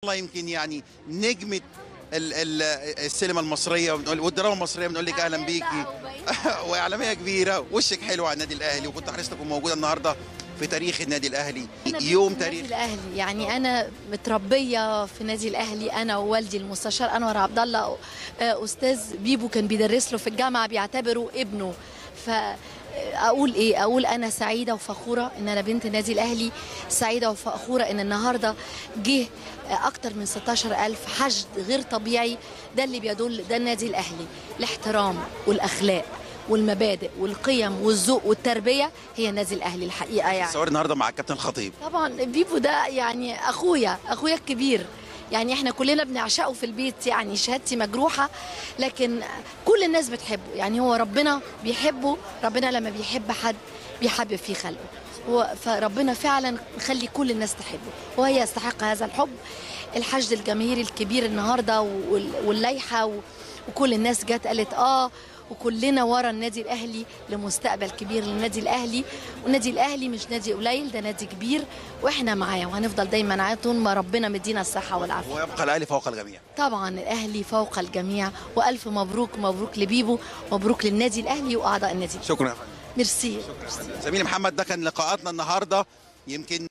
والله يمكن يعني نجمة السينما المصرية والدراما المصرية بنقول لك أهلا بيكي. وإعلامية كبيرة، وشك حلو على النادي الأهلي، وكنت حريصة تكون موجودة النهاردة في تاريخ النادي الأهلي، يوم تاريخ النادي الأهلي. يعني أنا متربية في نادي الأهلي، أنا ووالدي المستشار أنور عبد الله. أستاذ بيبو كان بيدرس له في الجامعة، بيعتبره ابنه. فأقول إيه؟ أقول أنا سعيدة وفخورة إن أنا بنت النادي الأهلي، سعيدة وفخورة إن النهاردة جه أكتر من 16,000 حشد غير طبيعي. ده اللي بيدل ده النادي الأهلي، الاحترام والأخلاق والمبادئ والقيم والذوق والتربيه هي النادي الاهلي الحقيقه. يعني صور النهارده مع الكابتن الخطيب. طبعا بيبو ده يعني اخويا الكبير، يعني احنا كلنا بنعشقه في البيت، يعني شهادتي مجروحه لكن كل الناس بتحبه. يعني هو ربنا بيحبه، ربنا لما بيحب حد بيحبب فيه خلقه، فربنا فعلا مخلي كل الناس تحبه وهي يستحق هذا الحب. الحشد الجماهيري الكبير النهارده واللايحه وكل الناس جت قالت وكلنا ورا النادي الاهلي لمستقبل كبير للنادي الاهلي. والنادي الاهلي مش نادي قليل، ده نادي كبير واحنا معاه وهنفضل دايما معاه طول ما ربنا مدينا الصحه والعافيه. ويبقى الاهلي فوق الجميع. طبعا الاهلي فوق الجميع، والف مبروك، مبروك لبيبو، مبروك للنادي الاهلي واعضاء النادي. شكرا يا فندم. ميرسي. زميلي محمد، ده كان لقاءاتنا النهارده. يمكن